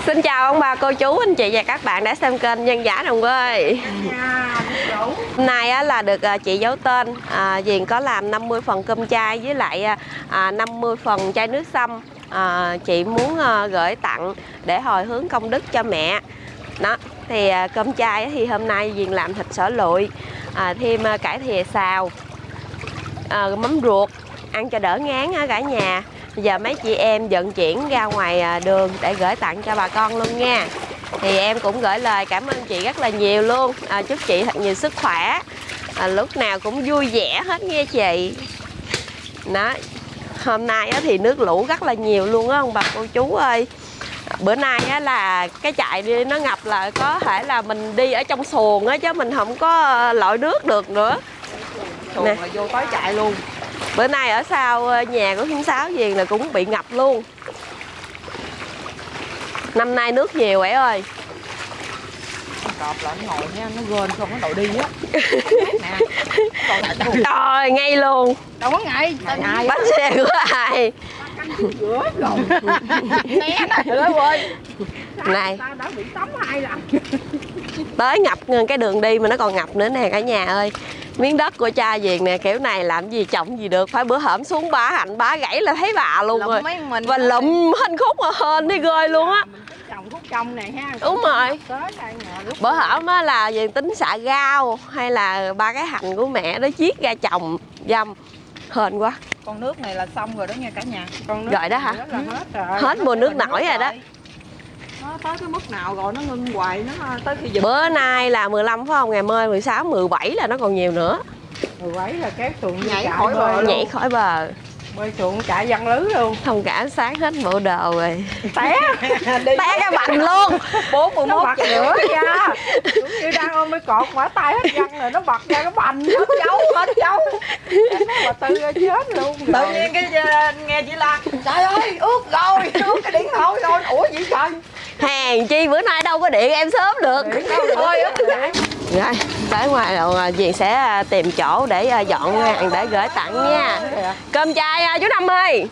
Xin chào ông bà, cô chú, anh chị và các bạn đã xem kênh Nhân Giả Đồng Quê. Hôm nay là được chị giấu tên, Diền có làm 50 phần cơm chay với lại 50 phần chai nước sâm. Chị muốn gửi tặng để hồi hướng công đức cho mẹ. Đó, thì cơm chay thì hôm nay Diền làm thịt sỏi lụi, thêm cải thìa xào, mắm ruột, ăn cho đỡ ngán cả nhà. Giờ mấy chị em vận chuyển ra ngoài đường để gửi tặng cho bà con luôn nha. Thì em cũng gửi lời cảm ơn chị rất là nhiều luôn. Chúc chị thật nhiều sức khỏe, lúc nào cũng vui vẻ hết nghe chị. Đó, hôm nay thì nước lũ rất là nhiều luôn á ông bà cô chú ơi. Bữa nay là cái chại đi nó ngập là có thể là mình đi ở trong xuồng á, chứ mình không có lội nước được nữa. Xuồng là vô tới chại luôn. Bữa nay ở sau nhà của Hiến Sáu Diền là cũng bị ngập luôn. Năm nay nước nhiều vậy ơi. Cọp là nó ngồi nha, nó gên không có đội đi á. Trời, ngay luôn. Đâu có ngay, ai bắt xe của ai. Né trời ơi. Này, Đã bị tắm 2 lần. tới ngập cái đường đi mà nó còn ngập nữa nè cả nhà ơi. Miếng đất của cha Diền nè, kiểu này làm gì trồng gì được, phải bữa hổm xuống bá hạnh bá gãy là thấy bà luôn rồi. Và lụm hên khúc mà hên đi ghê luôn á. Trồng khúc trong này ha. Đúng rồi. Bữa hổm á là Diền tính xạ rau hay là ba cái hành của mẹ đó chiết ra trồng dâm. Hên quá. Con nước này là xong rồi đó nha cả nhà. Con nước rồi đó hả? Hết rồi. Hết mùa nước nổi rồi đó. Nó tới cái mức nào rồi nó ngưng hoài, nó tới khi giật. Bữa nay là 15 phải không? Ngày mai 16, 17 là nó còn nhiều nữa. 17 là kéo xuồng nhảy khỏi bờ luôn. Nhảy khỏi bờ. Bơi xuồng chạy văng lưới luôn. Không cả sáng hết bộ đồ rồi. Té. Té cái bành luôn. 41 nữa nha. Cũng như đang ôm cái cột mở tay hết văng rồi nó bật ra cái bành hết dấu. Mà Tư chết luôn. Tự nhiên cái nghe chị Lan, trời ơi ướt rồi, ướt cái điện thoại rồi. Ủa gì trời. Hèn chi bữa nay đâu có điện em sớm được. Ôi ướt lại. Rồi, tới ngoài rồi Diền sẽ tìm chỗ để dọn hàng để gửi tặng nha. Cơm chay chú Năm ơi.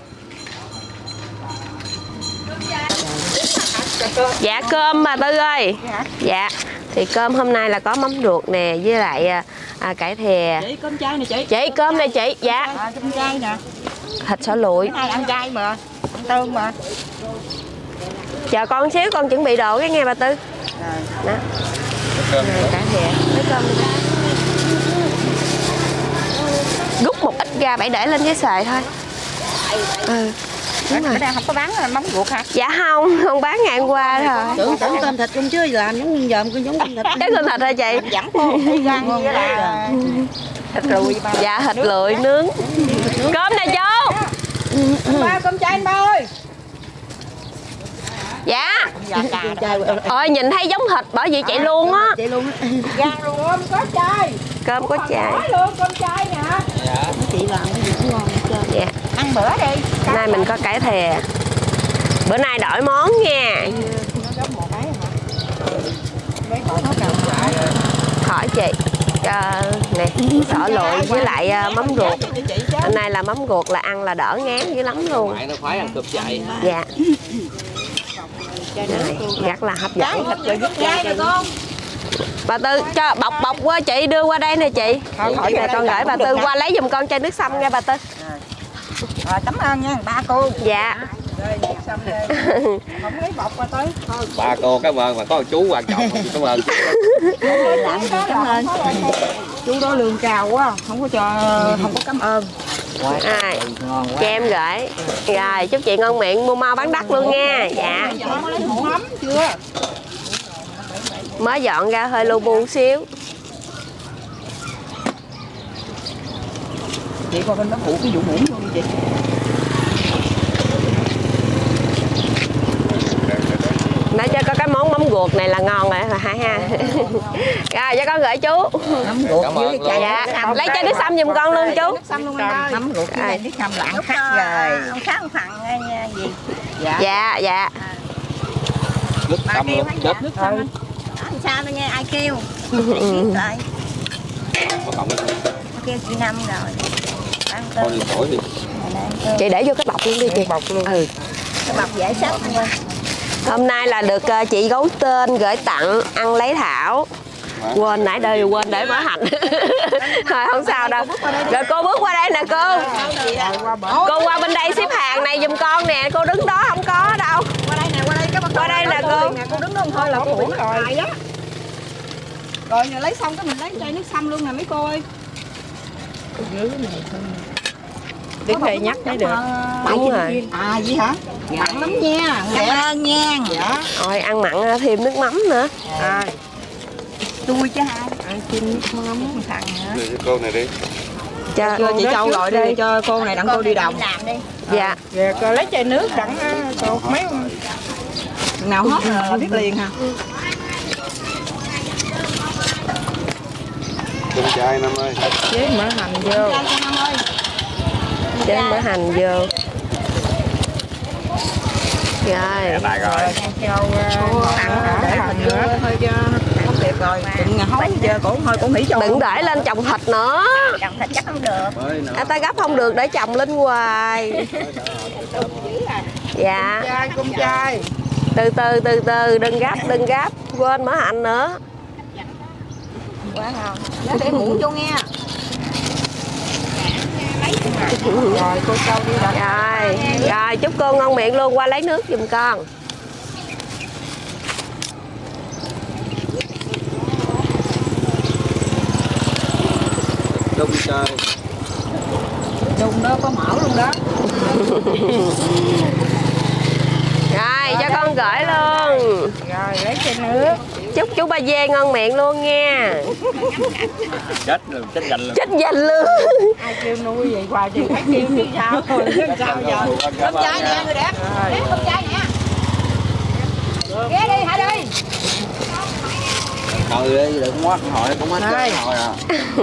Dạ cơm bà Tư ơi. Dạ. Thì cơm hôm nay là có mắm ruột nè với lại cải thìa. Chị cơm chay nè chị. Chị cơm này chị. Dạ. Cơm chay nè. Thịt sỏi lụi. Ai ăn chay mà. Ăn tôm mà. Chờ con xíu con chuẩn bị đồ cái nghe bà Tư. Đó. Cải thìa. Lấy cơm. Rút một ít ra bảy để lên cái xề thôi. Đúng rồi. Ở đây không có bán mắm ruột hả? Dạ không bán ngày hôm qua thôi. Tưởng tôm thịt không chứ làm giống dòm con giống tôm thịt. Chắc tôm thịt hả chị? Vẫn khô, gan với là thịt lụi. Dạ thịt lụi nướng. Cơm nè chú. Ba cơm chay anh ba ơi. Dạ. Ôi nhìn thấy giống thịt bởi vì chạy luôn á. Chạy luôn á. Gan luôn có chay. Cơm có chay. Luôn cơm chay nè. Chị làm cái gì cũng ngon hết trơn. Dạ. Ăn bữa đi. Nay mình có cải thìa. Bữa nay đổi món nha. Khỏi chị. Nè, sỏi lụi với lại mắm ruột. Hôm nay là mắm ruột là ăn là đỡ ngán dữ lắm luôn. Nó khoái ăn cơm chay. Dạ. Rất là hấp dẫn. Bà Tư cho bọc qua chị đưa qua đây nè chị. Nè con gửi bà Tư qua lấy giùm con chai nước sâm nha bà Tư. Rồi cảm ơn nha ba cô. Dạ. Không lấy bọc qua tới. Ba cô cảm ơn mà có một chú quan trọng cảm ơn. Cảm ơn. Chú đó lương cao quá, không có cảm ơn. Cho em gửi. Rồi chúc chị ngon miệng mua mau bán đắt luôn nha. Dạ. Chưa. Mới dọn ra hơi lu bu xíu. Chị coi bên đó phụ cái vụ muỗng luôn chị. Nói cho có cái món mắm ruột này là ngon rồi hả ha. Rồi cho con gửi chú. Mắm ruột với chai. Dạ. Lấy chai nước sâm giùm con luôn chú. Nước sâm luôn anh ơi. Mắm ruột với nước sâm là ăn khác rồi. Ăn khác phần gì? Dạ dạ. Nước sâm luôn. Nước sâm anh. Ăn sao nữa nha, ai kêu. Lại. Kêu chị Năm rồi. Ăn cơm. Đi. Chị để vô cái bọc luôn đi chị. Bọc luôn. Ừ. Cái bọc dễ xách luôn. Hôm nay là được chị Gấu Tên gửi tặng ăn lấy thảo. Quên nãy đời quên để Mỡ Hành. Thôi không sao đâu. Rồi cô bước qua đây nè cô. Cô qua bên đây xếp hàng này giùm con nè. Cô đứng đó không có đâu. Qua đây nè cô. Cô đứng đó thôi là cô uống rồi đó. Rồi lấy xong cái mình lấy chai nước sâm luôn nè mấy cô ơi. Để thầy nhắc mới được. Đúng rồi. À vậy hả? Mặn lắm nha. Cảm ơn nha. Dạ. Rồi ăn mặn thêm nước mắm nữa. À. Tôi chứ hai. Ăn thêm nước mắm thằng nữa. Cô này đi. Cho chị Châu gọi đi cho cô này đặng cô đi đồng. Dạ. Rồi cô lấy chai nước đặng cô mấy nào hết là biết liền hả? Cơm chay Năm ơi. Chế Mỡ Hành vô. Chế Mỡ Hành vô. Rồi. Châu ăn để hành nữa thôi cho không đẹp rồi. Đừng hối giờ cổ thôi cũng nghĩ cho. Đừng để lên chồng thịt nữa. Chồng thịt chắc không được. Ta gấp không được để chồng lên hoài. Dạ. Cơm chay. Từ từ đừng gấp quên Mỡ Hành nữa. Quá ngon. Nhớ để muỗng vô nghe. Rồi cô Châu đi đặt. Rồi chúc cô ngon miệng luôn, qua lấy nước giùm con. Cơm chay. Chung đó có mỡ luôn đó. Rồi cho con gửi luôn. Rồi lấy chai nước. Chúc chú Ba Dê ngon miệng luôn nha. Chết luôn, chết dành luôn. Chết dành luôn. Ai kêu nuôi vậy hoài thì khách kêu chứ sao thôi chứ sao giờ. Cơm chay nè người đẹp. Cơm chay nè. Ghé đi hả đi. Thôi đi, đừng mất hỏi cũng hết rồi à.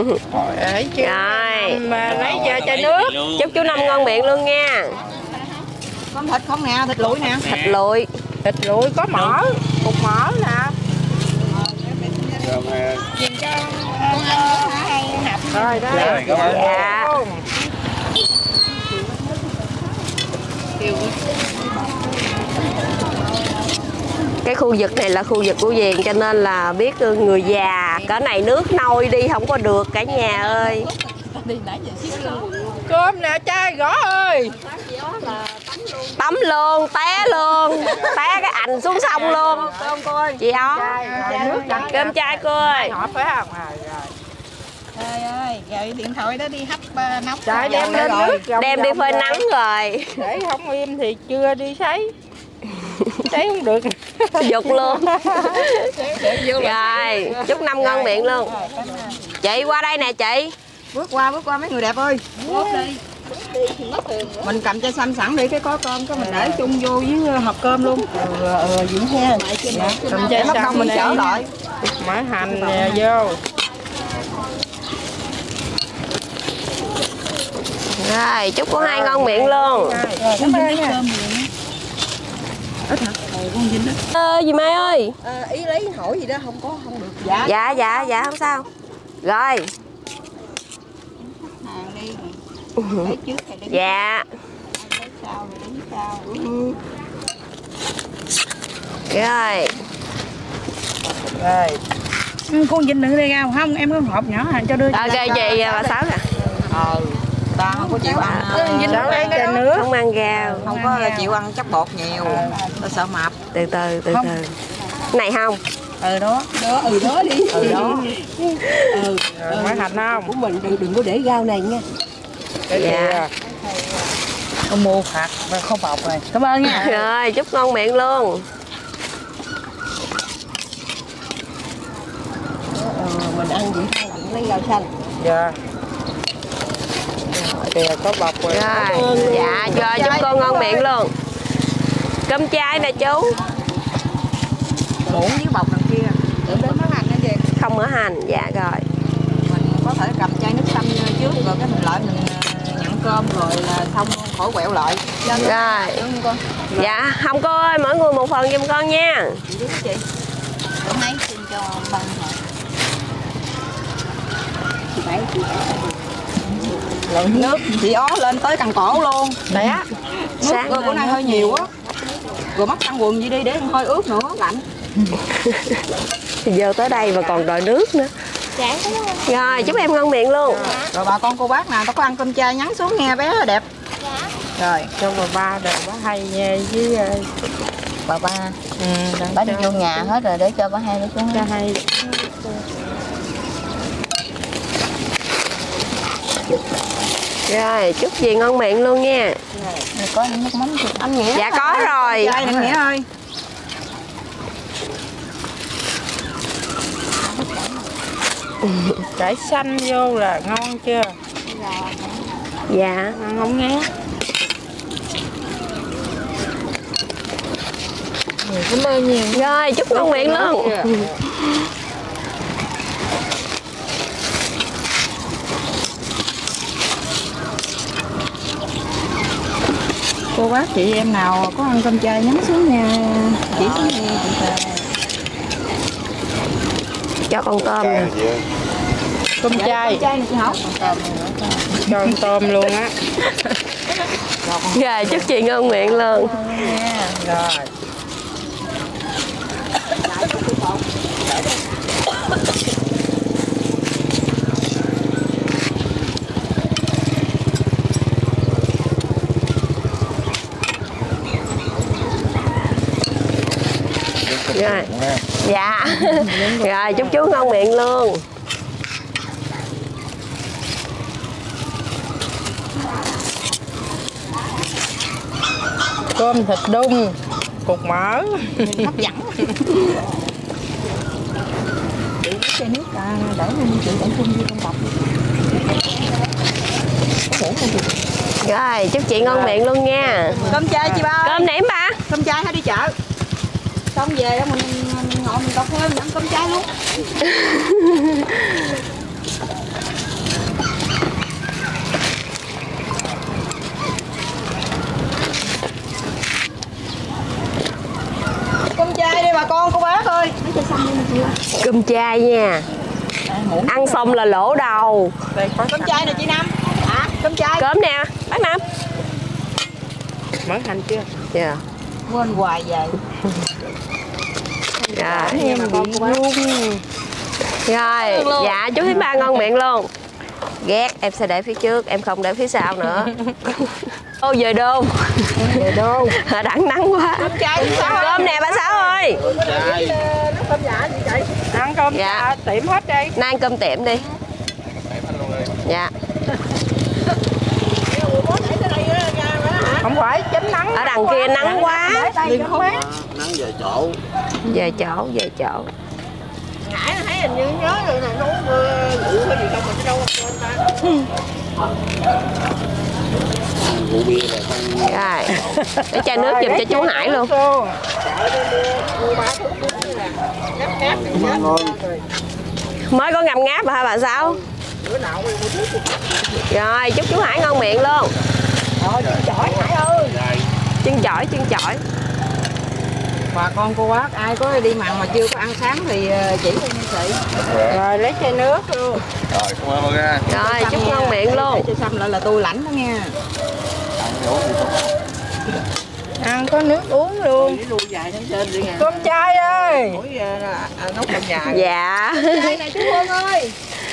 Rồi. Mà lấy cho chai nước. Chúc chú Năm ngon miệng luôn nha. Con thịt không nè, thịt lụi nè. Thịt lụi. Thịt lụi có mỡ, cục mỡ nè. Rồi đây. Dạ. Cái khu vực này là khu vực của Viền cho nên là biết người già cỡ này nước nôi đi không có được cả nhà ơi. Cơm nè trai gõ ơi. Tắm luôn, té luôn, té cái ảnh xuống sông luôn. Cơm cô ơi. Chị đó. Cơm chay cô ơi. Họ phải không? Trời ơi, rồi điện thoại đó đi hấp nóng. Trời đem lên nước. Đem đi phơi nắng rồi. Để không im thì chưa đi sấy. Sấy không được. Dục luôn. Rồi, chúc Năm ngon miệng luôn. Chị qua đây nè chị. Bước qua mấy người đẹp ơi. Mình cầm chai xăm sẵn đi cái có cơm cái mình để chung vô với hộp cơm luôn. Dũng ha. Cầm chai mất công mình chở lại. Mỡ hành nè vô. Rồi, chúc cô Hai ngon miệng luôn. Cảm ơn nha. Ít hả? Con Vinh đó. Dì Mai ơi. Ý lấy hỏi gì đó không được. Dạ không sao. Rồi. Hàng đi. Lấy trước hay lấy Dạ. lấy sau rồi lấy sau. Rồi. Rồi. Con Vinh đừng đi ra không? Em có hộp nhỏ cho đưa. Ok chị bà Sáu nè. Ta không có chịu ăn. Đâu lấy chai nước. Không ăn rau. Không có chịu ăn chất bột nhiều. Ta sợ mập. Từ từ. Này không? Đó đi. Đó. Mỡ hành không? Của mình đừng có để rau này nha. Dạ. Con mua hạt không bọc rồi. Cảm ơn nha. Rồi, chúc ngon miệng luôn. Mình ăn vậy thôi, đừng lấy rau xanh. Dạ. Kìa có bọc rồi. Rồi. Dạ, rồi chúc cô ngon miệng luôn. Cơm chay nè chú. Muỗng với bọc đằng kia. Đừng đến mỡ hành nữa chị. Không Mỡ Hành, dạ rồi. Mình có thể cầm chai nước sâm trước rồi cái mình lại mình nhận cơm rồi là xong khỏi quẹo lại. Rồi. Đúng không con? Dạ, không cô ơi, mỗi người một phần giùm con nha. Chị. Hôm nay xin cho bằng rồi. Đấy. Nước chị ó lên tới cằn cổ luôn. Đấy á. Sáng Nước bữa nay hơi nhiều á. Rồi móc khăn quần gì đi để hơi ướt nữa, lạnh. Thì vô tới đây mà còn đòi nước nữa. Rồi chúc em ngon miệng luôn. Rồi bà con cô bác nào có ăn cơm chay nhắn xuống nghe bé đẹp. Rồi Cho bà ba rồi bà hay với bà ba. Bà đi vô nhà hết rồi để cho bà hai nó xuống. cho hay. Rồi chúc gì ngon miệng luôn nha. Rồi có nước mắm thì anh Nghĩa. Dạ có rồi. chay anh Nghĩa ơi. Cải xanh vô là ngon chưa? Dạ. Ăn không nghe. Cảm ơn nhiều. Rồi chúc ngon miệng luôn. Cô bác chị em nào có ăn cơm chay nhắn xuống nha. Chỉ xuống nghe chị ta. Cho con tôm nè. Cơm chay. Chay này chị Hảo. Cho con tôm luôn á. Rồi chúc chị ngon miệng luôn. Rồi. Rồi. Dạ. Rồi chúc chú ngon miệng luôn. Cơm thịt đun, cục mỡ. Hấp dẫn. Chị lấy chai nước để chị để chung vô trong bọc. Rồi chúc chị ngon miệng luôn nha. Cơm chay chị ba. Cơm nếm ba. Cơm chay hay đi chợ. Xong về mình ngồi mình cà phê mình ăn cơm chay luôn. Cơm chay đi bà con cô bác ơi. Cơm chay nha. Ăn xong là lỗ đầu. Cơm chay nè chị Năm. Hả? Cơm chay. Cơm nè bác Năm. Mỡ hành chưa? Dạ. Quên hoài về. Rồi. Em bà con cô bác. Rồi, dạ chú Thím Ba ngon miệng luôn. Ghét, em sẽ để phía trước, em không để phía sau nữa. Ô về đô. Về đô. Đặng nắng quá. Cơm chay sao? Cơm nè bà Sáu ơi. Nó cơm dạ gì vậy? Ăn cơm Dạ. tiệm hết đi. Nay ăn cơm tiệm đi. Dạ. Không phải tránh nắng. Ở đằng kia nắng quá. Liền không mát. Nắng về chỗ. Về chỗ, về chỗ. Nãy thấy hình như nhớ rồi nè, nấu ngủ cái gì đâu mà đâu quên ta. Rượu bia là không. Rồi. Để chai nước giùm cho chú Hải luôn. Mới có ngầm ngáp hả bà Sáu? Rồi chúc chú Hải ngon miệng luôn. Chân chỏi Hải ơi. Chân chỏi, chân chỏi. Bà con cô bác ai có đi mặn mà chưa có ăn sáng thì chỉ cho như chị. Rồi lấy chai nước luôn. Rồi cảm ơn nha. Rồi chúc ngon miệng luôn. Cho xăm lại là tôi lãnh đó nha. Ăn có nước uống luôn. Lui dài lên trên đi nha. Cơm chay ơi. Nấu cơm nhà. Dạ. Đây này chú Hương ơi.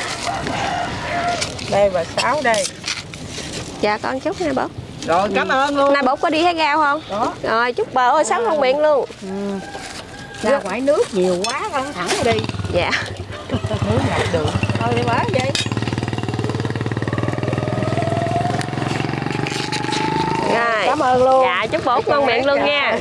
Đây bà Sáu đây. Dạ con chúc nha bố. Rồi cảm ơn luôn. Nay bố có đi hái rau không? Đó. Rồi chúc bà ơi Sáu ngon miệng luôn. Ra ngoài nước nhiều quá con thẳng đi. Dạ. Nước ngập đường. Thôi đi bá vậy. Rồi. Cảm ơn luôn. Dạ chúc bố ngon miệng luôn nha.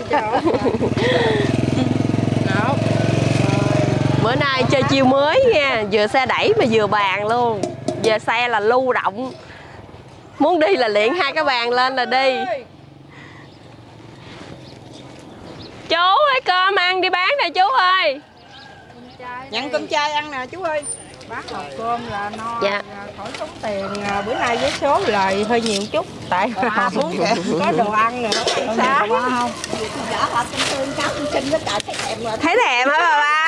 Bữa nay chơi chiêu mới nha. Vừa xe đẩy mà vừa bàn luôn. Giờ xe là lưu động. Muốn đi là liền hai cái bàn lên là đi. Chú ơi cơm ăn đi bán nè chú ơi. Nhận cơm chay ăn nè chú ơi. Bác hộp cơm là no. Dạ. Khỏi tốn tiền. Bữa nay với số lời hơi nhiều chút. Tại có đồ ăn nữa. Ăn sáng. Không. Thấy thèm hả bà ba?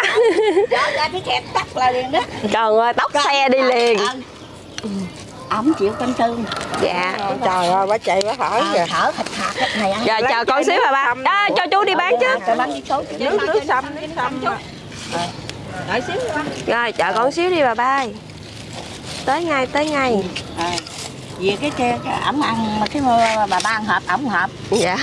Trời ơi tóc xe đi liền. Ổng chịu canh tương. Dạ. Trời ơi bà chạy bà thở kìa. Thở thịt hạt Giờ chờ con xíu bà ba. À, cho chú đi bán chứ. Nước xăm chút. Đợi xíu qua. Rồi chờ con xíu đi bà ba. Tới ngay. Về cái ẩm ăn mà cái bà ba ăn hộp ẩm hộp. Dạ.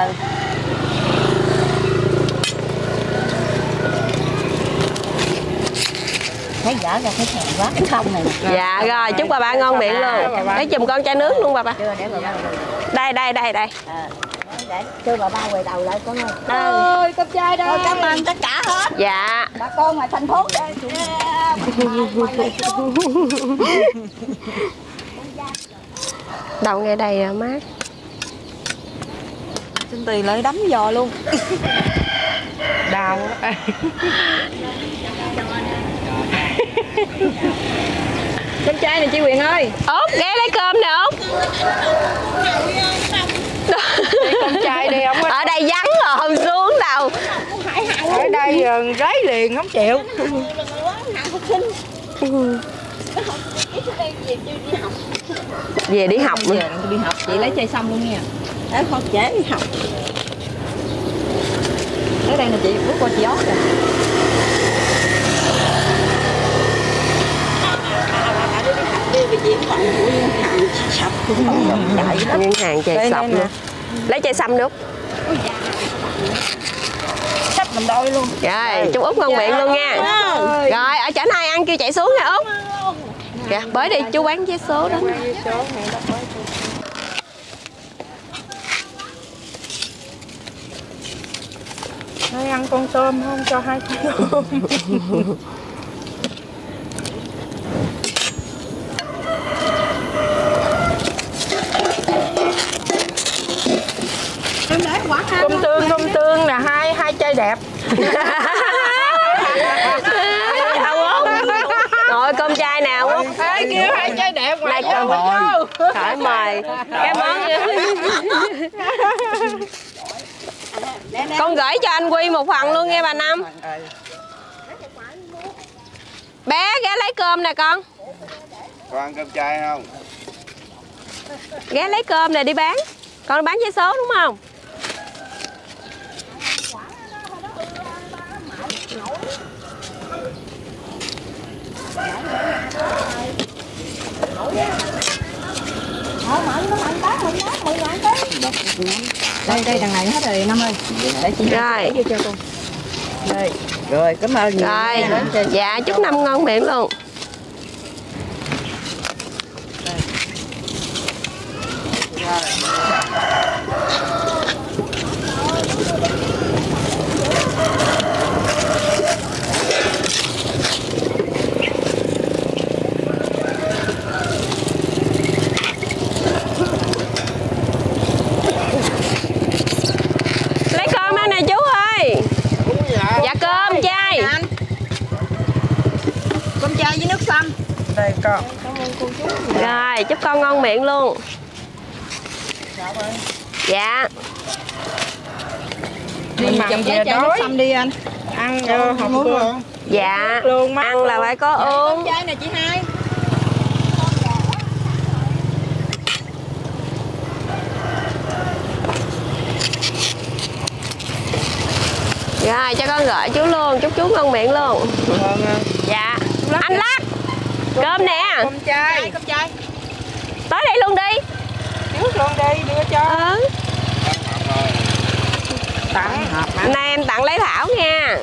Thấy dở ra thấy thèm quá cái không này. Dạ rồi chúc bà ba ngon miệng luôn. Lấy giùm con chai nước luôn bà ba. Chưa để bà ba. Đây. Để cho bà ba quay đầu lại con ơi. Ơi cơm chay đây. Cảm ơn tất cả hết. Dạ. Bà con ngoài thành phố đây. Đậu ngay đây rồi mát. Xin Tì lại đấm giò luôn. Đau á. Cơm chay này chị Quyền ơi. Út ghé lấy cơm nè Út. Cơm chay đi không? Ở đây vắng rồi không xuống đâu. Ở đây rấy liền không chịu. Về đi học nữa. Đi học chị lấy chai xong luôn nha. Để con trễ đi học. Ở đây là chị bước qua chị Ốt rồi. Ngân hàng chài sọc nữa. Lấy chai xăm nữa. Sắp mình đôi luôn. Rồi chú Út ngon miệng luôn nha. Rồi ở chảnh ai ăn kêu chạy xuống nha Út. Kìa bới đi chú bán vé số đó. Nói ăn con tôm không cho 2 con. Tôm tương là hai chai đẹp. Rồi cơm chay nào Út. Kêu 2 chai đẹp ngoài cơm khỏi mời cái món con gửi cho anh Quy một phần luôn nghe bà Năm. Bé ghé lấy cơm nè con. Con ăn cơm chay không? Ghé lấy cơm nè đi bán. Con bán vé số đúng không? Đây đằng này hết rồi Năm ơi. Để chị Rồi. vô cho con. Đây. Rồi cảm ơn nhiều. Rồi. Dạ chúc Năm ngon miệng luôn. Lấy cơm đây nè chú ơi. Dạ cơm chay. Cơm chay với nước xăm. Đây con. Rồi chúc con ngon miệng luôn. Dạ. Đi chậm về đói. Nước xăm đi anh. Ăn không luôn. Dạ. Luôn ăn là phải có uống. Cơm chay nè chị Hai. Rồi cho con gọi chú luôn, chúc chú ngon miệng luôn. Dạ. Anh Lắc. Cơm nè. Cơm chay. Tới đây luôn đi. Trước luôn đi đưa cho. Tặng hộp. Nay em tặng lấy Thảo nha.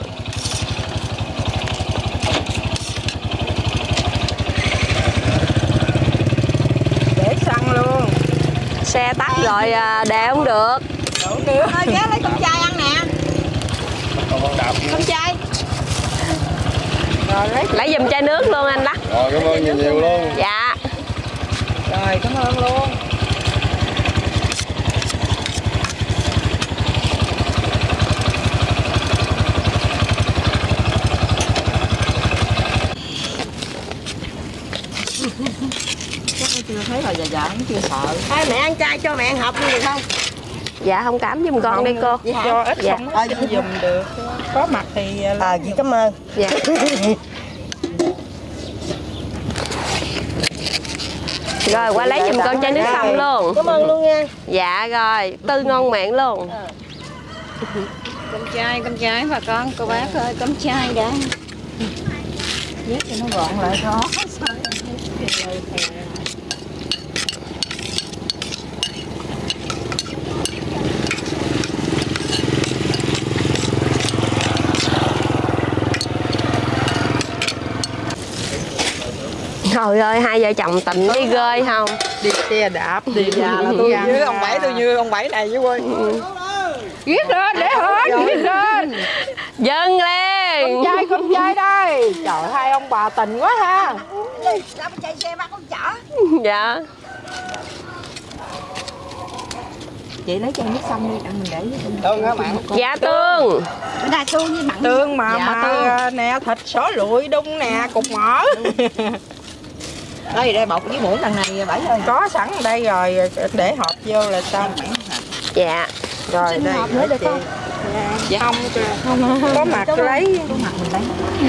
Để xăng luôn. Xe tắt rồi để không được. Thôi ghé lấy cơm chay ăn nè. Cơm chay. Rồi lấy giùm chai nước luôn anh Lắc. Rồi cảm ơn nhiều luôn. Dạ. Rồi cảm ơn luôn. Chưa thấy rồi giờ cũng chưa sợ. Thôi mẹ ăn chay cho mẹ ăn hộp luôn được không? Dạ không cảm giùm con đi cô. Cho ít Dạ. không có dùng được. Có mặt thì Chị cảm ơn. Dạ. Rồi qua lấy giùm con chai nước sâm luôn. Cảm ơn luôn nha. Dạ rồi, Tư ngon miệng luôn. Cơm chay bà con, cô bác ơi, cơm chay đã. Viết cho nó gọn lại khó. Trời ơi, hai vợ chồng tình đi ghê không? Đi xe đạp đi ra là tôi như ông Bảy, tôi như ông Bảy này với quên. Viết lên để hết, viết lên. Dâng lên. Con trai đây. Trời, hai ông bà tình quá ha. Sao chạy xe bắt con chở? Dạ. Chị lấy chai nước sâm đi, mình để với Tương hả bạn? Dạ Tương. Bữa nay tương với mặn. Tương mà Dạ, mà nè, thịt xỏ lụi đung nè, cục mỡ. Đây bọc với muỗng đằng này Bảy ơi. Có sẵn ở đây rồi, để hộp vô là xong. Dạ. Rồi đây. Hộp nữa được không? Dạ không, có mặt lấy. Có mặt mình lấy.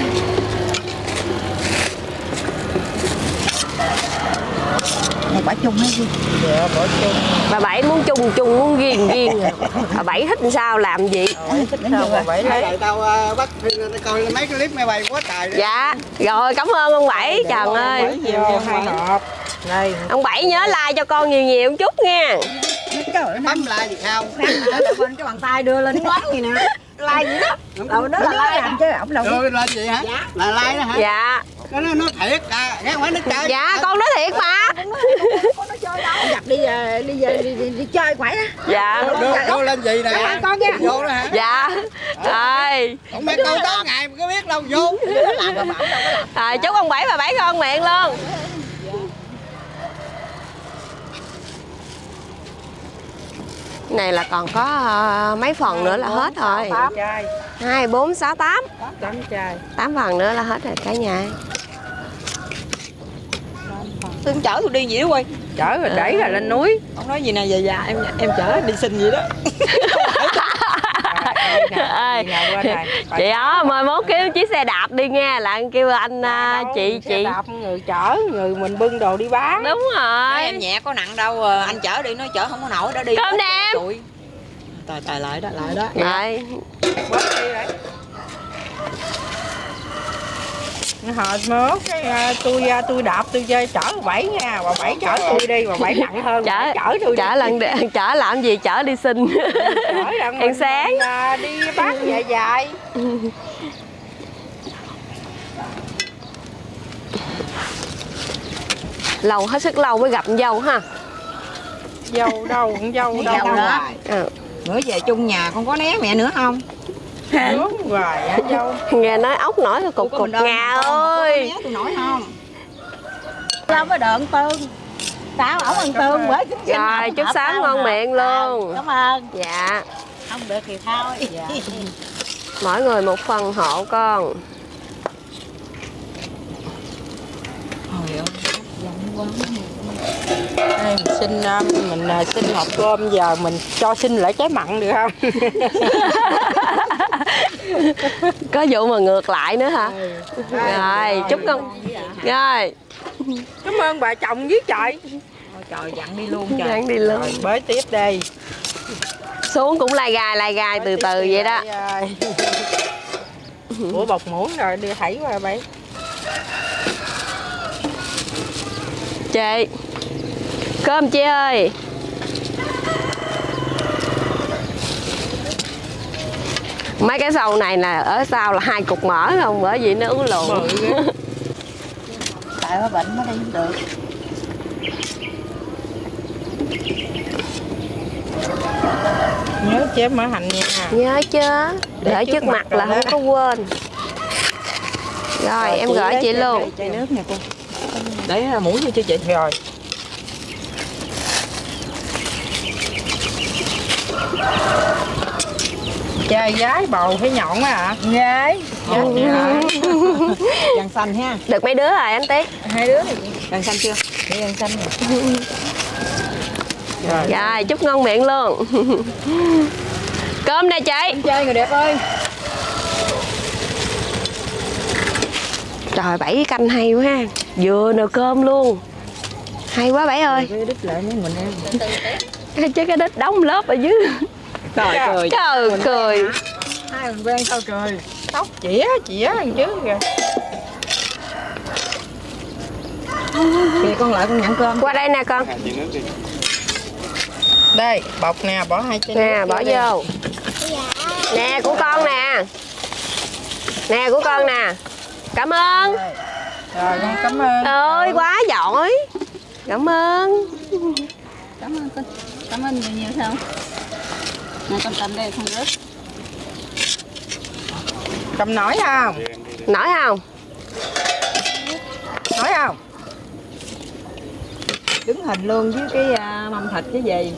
Này bỏ chung hay gì? Dạ, bỏ chung. Bà Bảy muốn chung muốn riêng. Bà Bảy thích sao làm gì? Thích sao bà Bảy lấy. Rồi tao bắt coi mấy cái clip mày bày quá trời đó. Dạ. Rồi cảm ơn ông Bảy. Trời ơi. Vô 2 hộp. Đây. Ông Bảy nhớ like cho con nhiều một chút nha. Bấm like gì không? Bên cái bàn tay đưa lên ngón gì nè. Like gì đó. Đâu đó là like làm chứ ổng đâu. Rồi like gì hả? Dạ. Là like đó hả? Dạ. Nó thiệt à, nghe không phải nó chơi. Dạ con nói thiệt mà. Con nó chơi đâu. Gặp đi chơi quậy đó. Dạ. Vô lên gì nè. Dạ, con nha. Vô đó hả? Dạ. Rồi. Không mấy câu tối ngày mà có biết đâu vô. Rồi chúc ông Bảy bà Bảy ngon miệng luôn. Này là còn có mấy phần nữa là hết rồi. 2, 4, 6, 8. 8 chai. 8 phần nữa là hết rồi cả nhà. Tương chở tôi đi gì đó quay. Chở rồi đẩy là lên núi. Ông nói gì nè, già em chở đi xin gì đó. Ơi, chị đó mai mốt kêu chiếc xe đạp đi nghe, là kêu anh chị đạp người chở, người mình bưng đồ đi bán. đúng rồi. Nói em nhẹ có nặng đâu, anh chở đi, nó chở không có nổi đó đi. Cơm nè em. Tài lại đó. Rồi. Bớt đi đấy. Hồi mốt cái tôi đạp tôi chơi chở bà Bảy nha, bà Bảy chở tôi đi, bà Bảy nặng hơn chở tôi chở làm gì, chở đi xin. chở rằng ăn sáng đi bán dài. Lâu hết sức lâu mới gặp con dâu ha. Dâu đâu, con dâu đâu đó. Ừ. Nữa về chung nhà con có né mẹ nữa không? Đúng rồi hả dâu. Nghe nói ốc nổi cục ngà ơi. Tôi nổi không? Sao mới đợn tương. Sao ổng ăn tương bởi chúng sinh. Rồi chúc Sáu ngon miệng luôn. Cảm ơn. Dạ. Không được thì thôi. Dạ. Mỗi người một phần hộ con. Đây, mình xin hộp cơm, giờ mình cho xin lại trái mặn được không? Có vụ mà ngược lại nữa hả? Rồi chúc con. Rồi. Cảm ơn bà chồng với trời. Trời dặn đi luôn trời. Dặn đi luôn. Rồi bới tiếp đây. Xuống cũng lai gai từ từ vậy đó. Ủa bọc muỗng rồi đưa thảy qua Bảy. Chị cơm chị ơi. Mấy cái sầu này nè ở sau là 2 cục mỡ không, bởi vì nó uống lộn. Tại nó bệnh nó đi không được. Nhớ chém mỡ hành nha. Nhớ chưa? Để trước mặt là không có quên. Rồi em gửi chị luôn. Chai nước nè cô. Để muỗng vô cho chị. Rồi. Chai gái bầu phải nhọn á hả? Gái. Vàng xanh ha. Được mấy đứa rồi anh Tiết? 2 đứa này. Vàng xanh chưa? Để vàng xanh nè. Rồi chúc ngon miệng luôn. Cơm nè chị. Chơi người đẹp ơi. Trời 7 canh hay quá ha. Vừa nồi cơm luôn. Hay quá Bảy ơi. Cái đít lại mấy mình em. Chứ cái đít đóng lớp ở dưới. Trời cười. Trời cười. Hai mình quen sao cười. Tóc chĩa đằng trước kìa. Kìa con lại con nhận cơm. Qua đây nè con. Đây, bọc nè, bỏ 2 chai Nè, nước bỏ đây. vô. Nè, của con nè. Nè, của con nè. Cảm ơn. Đây. Rồi, con cảm ơn. Ơi, quá giỏi. Cảm ơn. Cảm ơn con. Cảm ơn nhiều sao? Nè con cầm đây không rớt. Cầm nổi không? Nổi không? Nổi không? Đứng hình luôn với cái mâm thịt cái gì?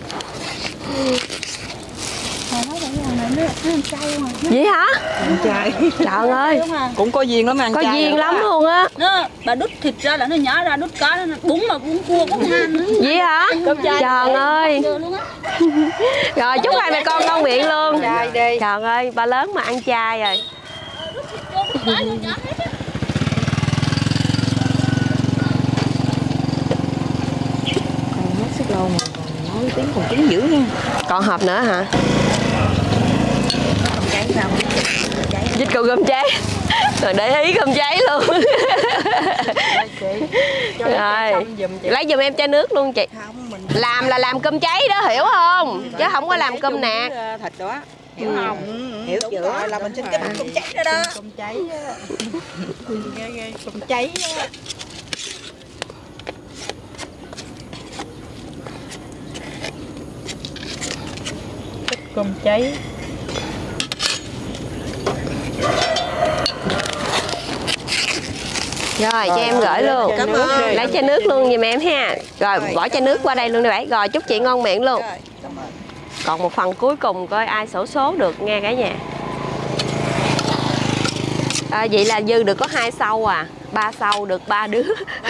Vậy hả? Ăn chay. Trời ơi. Cũng có duyên lắm ăn Có chay. duyên lắm luôn á. Nó bà đút thịt ra là nó nhỏ ra, đút cá nó bún mà bún cua bún ham nữa. Vậy hả? Trời ơi. Luôn á. Rồi chúc hai mẹ con ngon miệng luôn. Chay đi. Trời ơi, ba lớn mà ăn chay rồi. Hết sức lâu mà còn nói tiếng còn chín dữ nha. Còn hộp nữa hả? Không cháy sao? Vít cầu gom cháy. Rồi để ý gom cháy luôn. Rồi. Lấy giùm em chai nước luôn chị. Không, mình Làm là làm cơm cháy đó, hiểu không? Chứ không có làm cơm nạc. thịt đó. Hiểu không? Hiểu chưa? Là mình xin cái cơm cháy đó đó. Cơm cháy á. Cơm cháy á. Cơm cháy. Rồi cho em gửi luôn. Cảm ơn. Lấy chai nước luôn giùm em ha. Rồi bỏ chai nước qua đây luôn đi Bảy. Rồi chúc chị ngon miệng luôn. Còn một phần cuối cùng coi ai xổ số được nghe cả nhà. Vậy là dư được có 2 sâu à. 3 sâu được 3 đứa.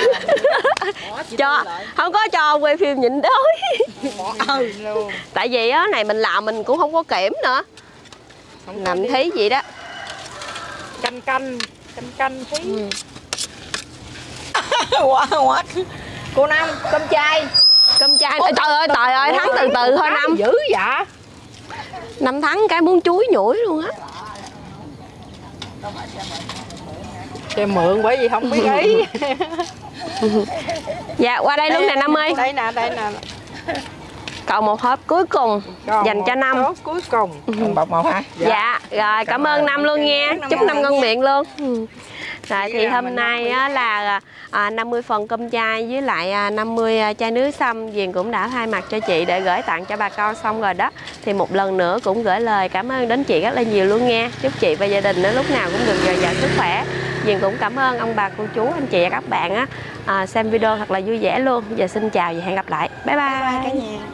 Cho không có cho quay phim nhịn đói. Luôn. Tại vì á này mình làm mình cũng không có kiểm nữa. Làm thí vậy đó. Canh thí. Quá. Cô Năm, cơm chay. Cơm chay. Ôi, trời ơi Thắng từ từ thôi Năm. Dữ dạ. Năm Thắng cái muốn chuối nhủi luôn á. Cho mượn bởi vì không biết ý. Dạ qua đây luôn nè Năm ơi. Đây nè. Còn một hộp cuối cùng dành cho Năm. Cuối cùng. Bọc một hả? Dạ, rồi cảm ơn Năm luôn nha. Chúc Năm ngon miệng luôn. Rồi thì hôm nay á, là 50 phần cơm chay với lại 50 chai nước sâm Duyên cũng đã thay mặt cho chị để gửi tặng cho bà con xong rồi đó. Thì một lần nữa cũng gửi lời cảm ơn đến chị rất là nhiều luôn nha. Chúc chị và gia đình lúc nào cũng được dồi dào sức khỏe. Duyên cũng cảm ơn ông bà cô chú anh chị và các bạn á, xem video thật là vui vẻ luôn. Giờ xin chào và hẹn gặp lại. Bye bye. Cả nhà.